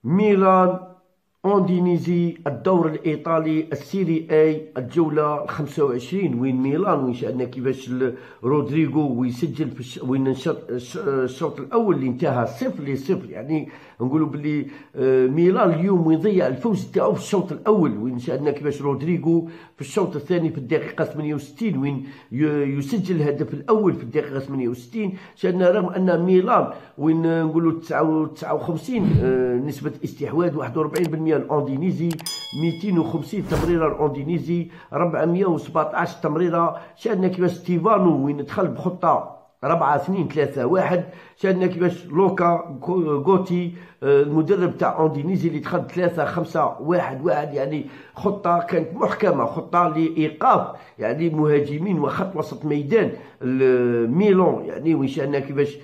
ميلان أودينيزي الدور الإيطالي السيري أي الجولة 25 وين ميلان وين شأننا كيفاش رودريغو ويسجل وين الشوط الأول اللي انتهى 0-0 يعني نقولوا باللي ميلان اليوم يضيع الفوز تاعو في الشوط الأول وين شأننا كيفاش رودريغو في الشوط الثاني في الدقيقة 68 وين يسجل الهدف الأول في الدقيقة 68 شأننا رغم أن ميلان وين نقولوا 59 نسبة استحواذ 41% الأودينيزي 250 تمريرة الأودينيزي 417 تمريرة شاهدنا كيفاش ستيفانو وين دخل بخطة 4-2-3-1 شاهدنا كيفاش لوكا غوتي المدرب تاع أودينيزي اللي دخل 3-5-1-1 يعني خطة كانت محكمة خطة لإيقاف يعني مهاجمين وخط وسط ميدان ميلان يعني وين شاهدنا كيفاش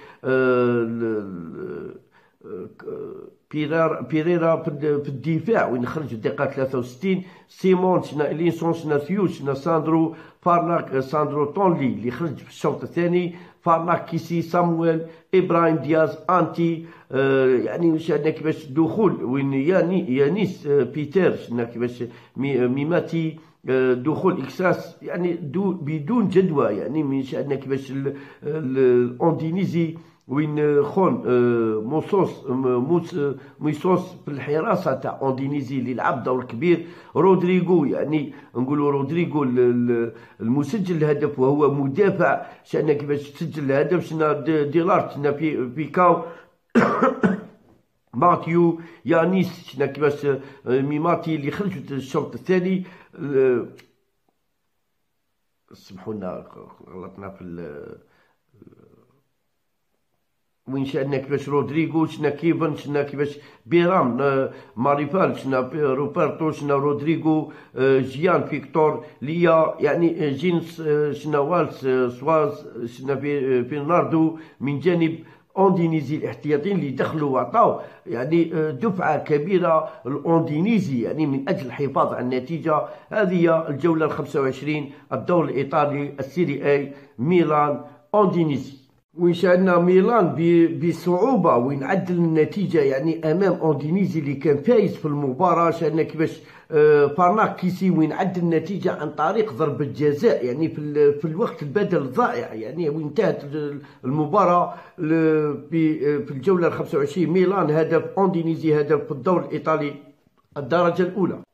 بيريرا في الدفاع وين خرج في الدقيقة 63 سيمون شنا إليسون شنا ثيوش شنا ساندرو فارناك ساندرو طونلي اللي خرج في الشوط الثاني فارناك كيسي سامويل إبراهيم دياز أنتي يعني شاهدنا كيفاش دخول وين يانيس بيتر شنا كيفاش ميماتي دخول إكساس يعني بدون جدوى يعني من شاهدنا كيفاش الأودينيزي وين خون ميسوس في الحراسه تاع أودينيزي اللي لعب دور كبير رودريغو يعني نقولوا رودريغو المسجل الهدف وهو مدافع شأننا كيفاش سجل الهدف شنا ديلارت شنا بيكاو ماتيو يانيس شنا كيفاش ميماتي اللي خرج في الشوط الثاني سمحوا لنا غلطنا في وين شاهدنا كيفاش رودريغو شنا كيفن شنا كيفاش بيرام ماريفال شنا روبرتو شنا رودريغو جيان فيكتور ليا يعني جينس شنا والس سواز شنا برناردو من جانب أودينيزي الاحتياطيين اللي دخلوا وعطاو يعني دفعة كبيرة الأودينيزي يعني من أجل الحفاظ على النتيجة. هذه الجولة 25 الدور الإيطالي السيري أي ميلان أودينيزي وين شاهدنا ميلان بصعوبة وين عدل النتيجة يعني أمام أودينيزي اللي كان فايز في المباراة. شاهدنا كيفاش فارناك كيسي وين عدل النتيجة عن طريق ضربة جزاء يعني في الوقت البدل الضائع يعني وين انتهت المباراة في الجولة 25 ميلان هدف أودينيزي هدف في الدور الإيطالي الدرجة الأولى.